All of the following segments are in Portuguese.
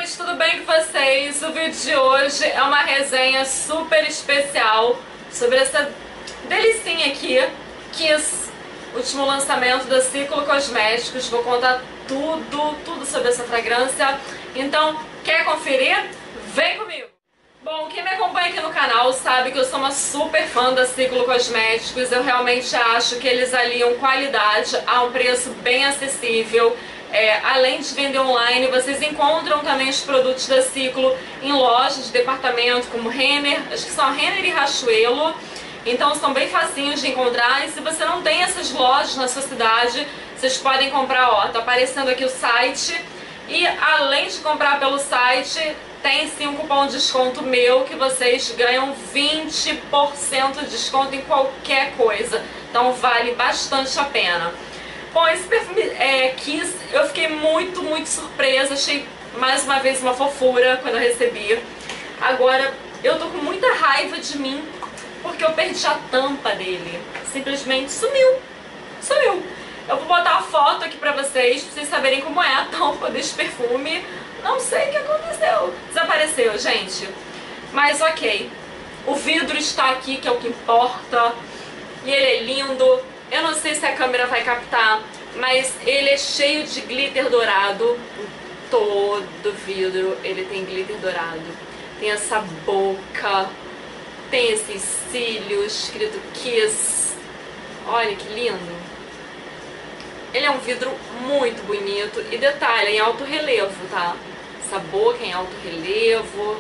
amores, tudo bem com vocês? O vídeo de hoje é uma resenha super especial sobre essa delicinha aqui, Kiss, último lançamento da Ciclo Cosméticos. Vou contar tudo sobre essa fragrância, então quer conferir? Vem comigo! Bom, quem me acompanha aqui no canal sabe que eu sou uma super fã da Ciclo Cosméticos. Eu realmente acho que eles aliam qualidade a um preço bem acessível. Além de vender online, vocês encontram também os produtos da Ciclo em lojas de departamento como Renner, acho que são Renner e Riachuelo. Então são bem facinhos de encontrar, e se você não tem essas lojas na sua cidade, vocês podem comprar, ó, tá aparecendo aqui o site. E além de comprar pelo site, tem sim um cupom de desconto meu que vocês ganham 20% de desconto em qualquer coisa. Então vale bastante a pena. Bom, esse perfume Kiss, eu fiquei muito surpresa. Achei mais uma vez uma fofura quando eu recebi. Agora, eu tô com muita raiva de mim porque eu perdi a tampa dele. Simplesmente sumiu. Eu vou botar a foto aqui pra vocês saberem como é a tampa desse perfume. Não sei o que aconteceu. Desapareceu, gente. Mas ok. O vidro está aqui, que é o que importa. E ele é lindo. Eu não sei se a câmera vai captar, mas ele é cheio de glitter dourado. Todo vidro ele tem glitter dourado. Tem essa boca, tem esses cílios escrito Kiss. Olha que lindo. Ele é um vidro muito bonito. E detalhe, em alto relevo, tá? Essa boca em alto relevo.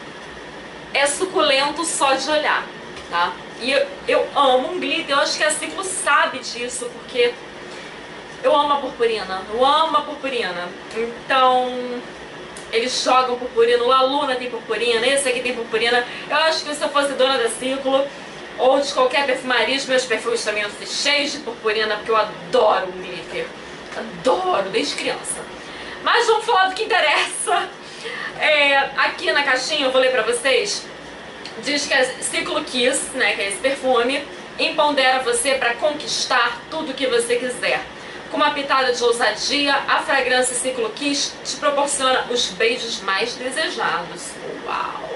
É suculento só de olhar, tá? E eu amo um glitter. Eu acho que a Ciclo sabe disso, porque eu amo a purpurina. Eu amo a purpurina. Então, eles jogam purpurina. O Laluna tem purpurina, esse aqui tem purpurina. Eu acho que se eu fosse dona da Ciclo ou de qualquer perfumaria, os meus perfumes também iam ser cheios de purpurina, porque eu adoro um glitter. Adoro, desde criança. Mas vamos falar do que interessa. Aqui na caixinha eu vou ler pra vocês. Diz que a Ciclo Kiss, né, que é esse perfume, empodera você para conquistar tudo que você quiser. Com uma pitada de ousadia, a fragrância Ciclo Kiss te proporciona os beijos mais desejados. Uau!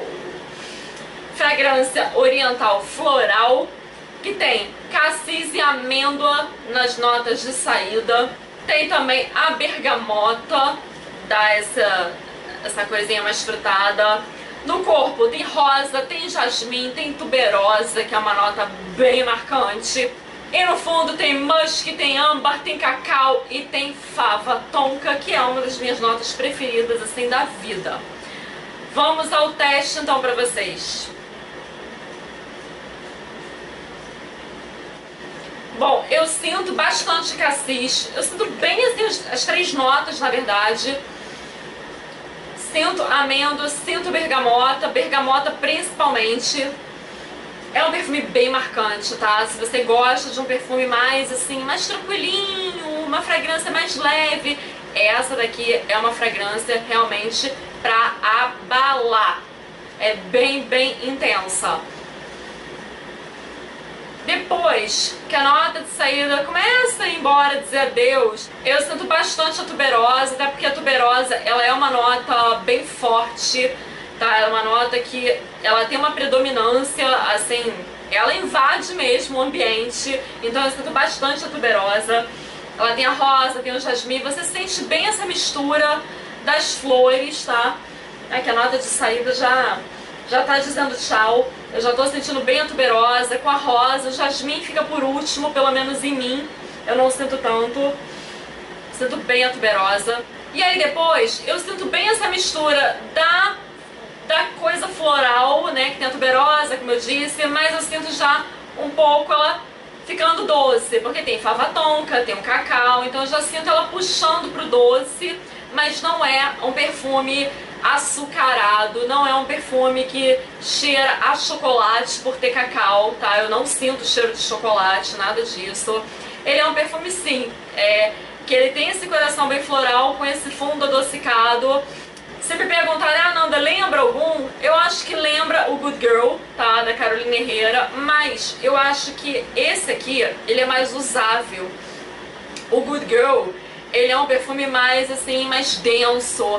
Fragrância oriental floral, que tem cassis e amêndoa nas notas de saída. Tem também a bergamota, dá essa coisinha mais frutada. No corpo tem rosa, tem jasmim, tem tuberosa, que é uma nota bem marcante. E no fundo tem musk, tem âmbar, tem cacau e tem fava tonka, que é uma das minhas notas preferidas, assim, da vida. Vamos ao teste então pra vocês. Bom, eu sinto bastante cassis, eu sinto bem assim as três notas, na verdade. Sinto amêndoa, sinto bergamota principalmente. É um perfume bem marcante, tá? Se você gosta de um perfume mais assim, mais tranquilinho, uma fragrância mais leve, essa daqui é uma fragrância realmente pra abalar. É bem intensa. Depois que a nota de saída começa a ir embora, dizer adeus, eu sinto bastante a tuberosa, até porque a tuberosa ela é uma nota bem forte, tá? É uma nota que ela tem uma predominância, assim, ela invade mesmo o ambiente, então eu sinto bastante a tuberosa. Ela tem a rosa, tem o jasmim, você sente bem essa mistura das flores, tá? Que a nota de saída já tá dizendo tchau. Eu já tô sentindo bem a tuberosa, com a rosa. O jasmim fica por último, pelo menos em mim. Eu não sinto tanto. Sinto bem a tuberosa. E aí depois, eu sinto bem essa mistura da coisa floral, né? Que tem a tuberosa, como eu disse. Mas eu sinto já um pouco ela ficando doce. Porque tem fava tonka, tem um cacau. Então eu já sinto ela puxando pro doce. Mas não é um perfume açucarado, não é um perfume que cheira a chocolate por ter cacau, tá? Eu não sinto cheiro de chocolate, nada disso. Ele é um perfume sim, que ele tem esse coração bem floral com esse fundo adocicado. Se me perguntarem, Nanda, lembra algum? Eu acho que lembra o Good Girl, tá? Da Carolina Herrera, mas eu acho que esse aqui, ele é mais usável. O Good Girl, ele é um perfume mais assim, mais denso.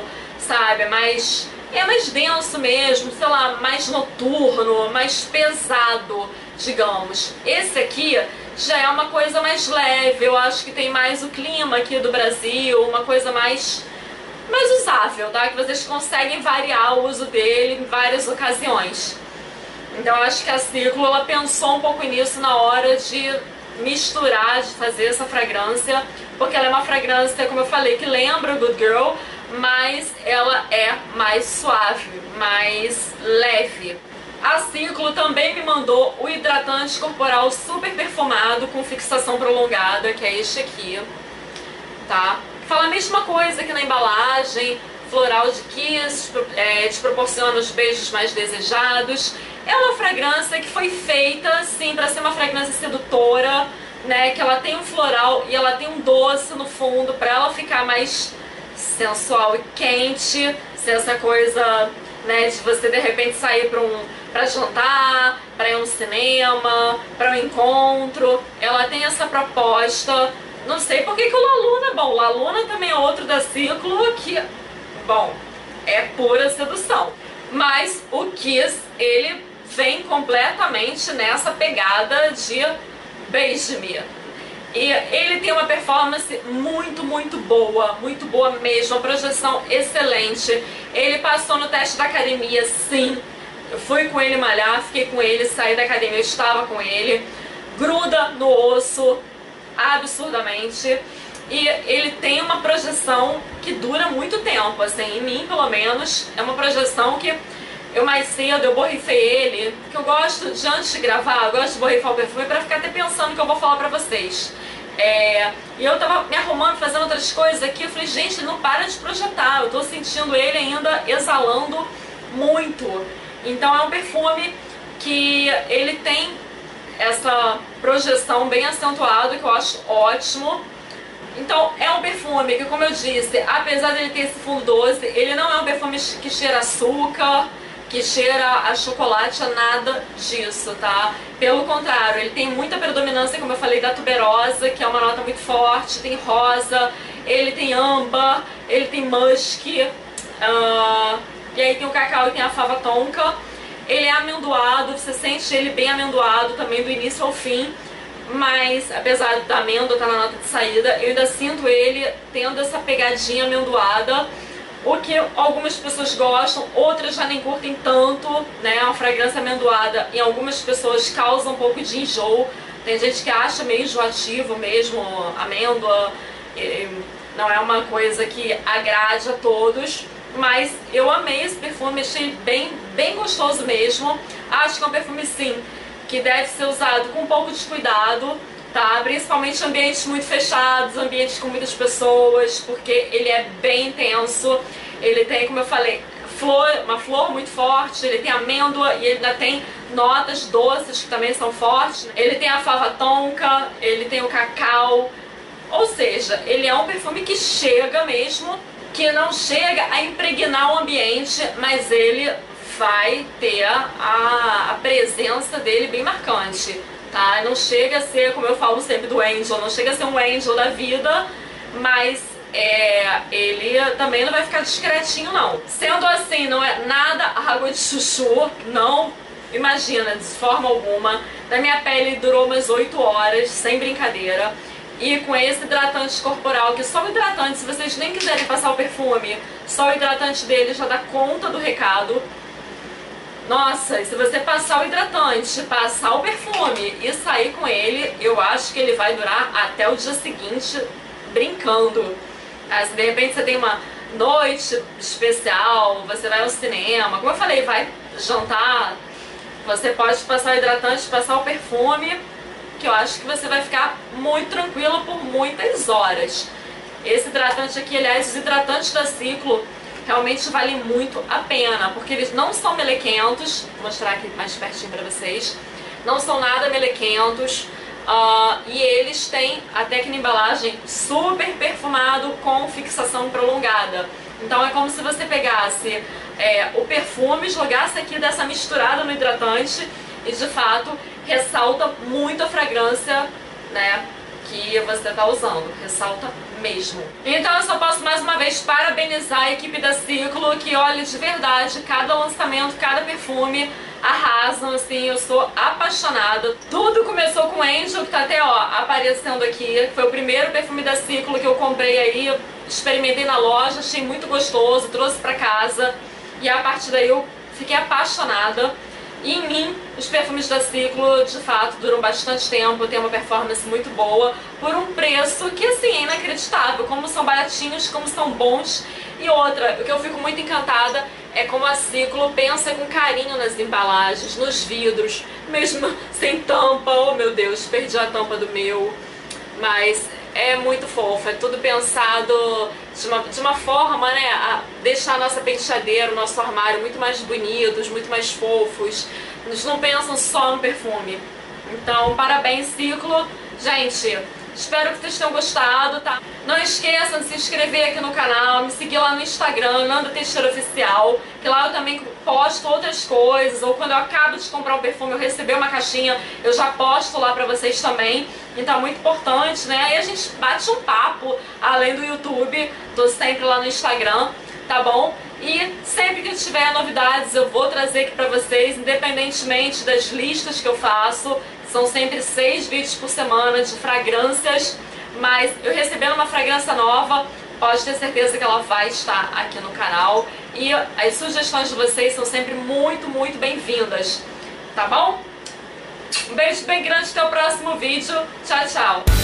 sabe? É mais denso mesmo, sei lá, mais noturno, mais pesado, digamos. Esse aqui já é uma coisa mais leve, eu acho que tem mais o clima aqui do Brasil, uma coisa mais usável, tá? Que vocês conseguem variar o uso dele em várias ocasiões. Então eu acho que a Ciclo, ela pensou um pouco nisso na hora de misturar, de fazer essa fragrância, porque ela é uma fragrância, como eu falei, que lembra o Good Girl, mas ela é mais suave, mais leve. A Ciclo também me mandou o hidratante corporal super perfumado com fixação prolongada, que é este aqui, tá? Fala a mesma coisa que na embalagem, floral de kiss, te proporciona os beijos mais desejados. É uma fragrância que foi feita, assim, para ser uma fragrância sedutora, né? Que ela tem um floral e ela tem um doce no fundo, para ela ficar mais sensual e quente, ser essa coisa, né, de você de repente sair pra jantar, pra ir a um cinema, pra um encontro. Ela tem essa proposta. Não sei por que o La Luna, bom, o La Luna também é outro da Ciclo que, bom, é pura sedução. Mas o Kiss, ele vem completamente nessa pegada de beije-me. E ele tem uma performance muito boa mesmo, uma projeção excelente. Ele passou no teste da academia, sim. Eu fui com ele malhar, fiquei com ele, saí da academia, eu estava com ele. Gruda no osso absurdamente. E ele tem uma projeção que dura muito tempo, assim, em mim pelo menos. É uma projeção que eu mais cedo, eu borrifei ele, que eu gosto de, antes de gravar, eu gosto de borrifar o perfume pra ficar até pensando o que eu vou falar pra vocês. E eu tava me arrumando, fazendo outras coisas aqui, eu falei, gente, ele não para de projetar, eu tô sentindo ele ainda exalando muito. Então é um perfume que ele tem essa projeção bem acentuada, que eu acho ótimo. Então é um perfume que, como eu disse, apesar de ele ter esse fundo doce, ele não é um perfume que cheira açúcar, que cheira a chocolate, a nada disso, tá? Pelo contrário, ele tem muita predominância, como eu falei, da tuberosa, que é uma nota muito forte, tem rosa, ele tem âmbar, ele tem musk, e aí tem o cacau e tem a fava tonka. Ele é amendoado, você sente ele bem amendoado também do início ao fim, mas apesar da amêndoa estar na nota de saída, eu ainda sinto ele tendo essa pegadinha amendoada, o que algumas pessoas gostam, outras já nem curtem tanto, né? Uma fragrância amendoada em algumas pessoas causa um pouco de enjoo. Tem gente que acha meio enjoativo mesmo, amêndoa, não é uma coisa que agrade a todos. Mas eu amei esse perfume, achei bem gostoso mesmo. Acho que é um perfume, sim, que deve ser usado com um pouco de cuidado, tá? Principalmente em ambientes muito fechados, ambientes com muitas pessoas, porque ele é bem intenso. Ele tem, como eu falei, uma flor muito forte, ele tem amêndoa e ele ainda tem notas doces que também são fortes. Ele tem a fava tonka, ele tem o cacau, ou seja, ele é um perfume que chega mesmo, que não chega a impregnar o ambiente, mas ele vai ter a presença dele bem marcante, tá? Não chega a ser, como eu falo sempre do Angel, não chega a ser um Angel da vida, mas ele também não vai ficar discretinho, não. Sendo assim, não é nada água de chuchu, não, imagina, de forma alguma. Na minha pele durou umas 8 horas, sem brincadeira. E com esse hidratante corporal, que só o hidratante, se vocês nem quiserem passar o perfume, só o hidratante dele já dá conta do recado. Nossa, e se você passar o hidratante, passar o perfume e sair com ele, eu acho que ele vai durar até o dia seguinte brincando. Se de repente você tem uma noite especial, você vai ao cinema, como eu falei, vai jantar, você pode passar o hidratante, passar o perfume, que eu acho que você vai ficar muito tranquilo por muitas horas. Esse hidratante aqui, aliás, os hidratantes da Ciclo realmente valem muito a pena, porque eles não são melequentos, vou mostrar aqui mais pertinho pra vocês, não são nada melequentos, e eles têm até aqui na embalagem super perfumado com fixação prolongada. Então é como se você pegasse o perfume, jogasse aqui dessa misturada no hidratante e de fato ressalta muito a fragrância, né, que você está usando, ressalta mesmo. Então eu só posso mais uma vez parabenizar a equipe da Ciclo, que olha, de verdade, cada lançamento, cada perfume arrasam, assim, eu sou apaixonada. Tudo começou com o Angel, que tá até, ó, aparecendo aqui. Foi o primeiro perfume da Ciclo que eu comprei aí, experimentei na loja, achei muito gostoso, trouxe pra casa. E a partir daí eu fiquei apaixonada. E em mim, os perfumes da Ciclo, de fato, duram bastante tempo, tem uma performance muito boa, por um preço que, assim, é inacreditável. Como são baratinhos, como são bons. E outra, o que eu fico muito encantada é como a Ciclo pensa com carinho nas embalagens, nos vidros, mesmo sem tampa. Oh, meu Deus, perdi a tampa do meu. Mas é muito fofo, é tudo pensado de uma forma, né, a deixar a nossa penteadeira, o nosso armário muito mais bonitos, muito mais fofos. Eles não pensam só no perfume. Então, parabéns, Ciclo. Gente, espero que vocês tenham gostado, tá? Não esqueçam de se inscrever aqui no canal, me seguir lá no Instagram, Nanda Teixeira Oficial, que lá eu também posto outras coisas, ou quando eu acabo de comprar um perfume, eu receber uma caixinha, eu já posto lá pra vocês também. Então é muito importante, né? Aí a gente bate um papo, além do YouTube, tô sempre lá no Instagram, tá bom? E sempre que tiver novidades eu vou trazer aqui pra vocês, independentemente das listas que eu faço. São sempre 6 vídeos por semana de fragrâncias, mas eu recebendo uma fragrância nova, pode ter certeza que ela vai estar aqui no canal. E as sugestões de vocês são sempre muito, muito bem-vindas, tá bom? Um beijo bem grande, até o próximo vídeo. Tchau, tchau!